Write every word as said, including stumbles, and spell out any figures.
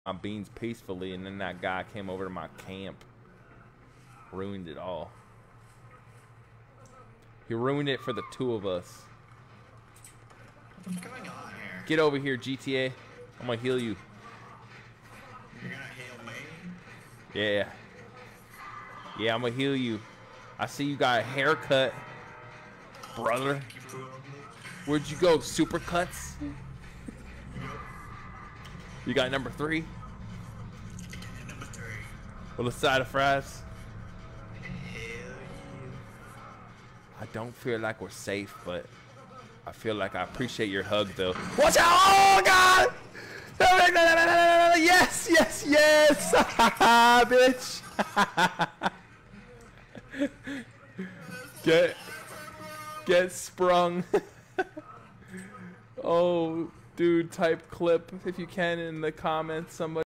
my beans peacefully, and then that guy came over to my camp. Ruined it all. He ruined it for the two of us. What's going on here? Get over here, G T A. I'm gonna heal you. You're gonna heal me? Yeah. Yeah, I'm gonna heal you. I see you got a haircut, brother. Where'd you go? Supercuts? You got number three? Yeah, number three. With a side of fries? Hell yeah. I don't feel like we're safe, but I feel like I appreciate your hug, though. Watch out! Oh, God! Yes, yes, yes! Bitch! Get, get sprung. Oh, dude, type clip if you can in the comments. Somebody.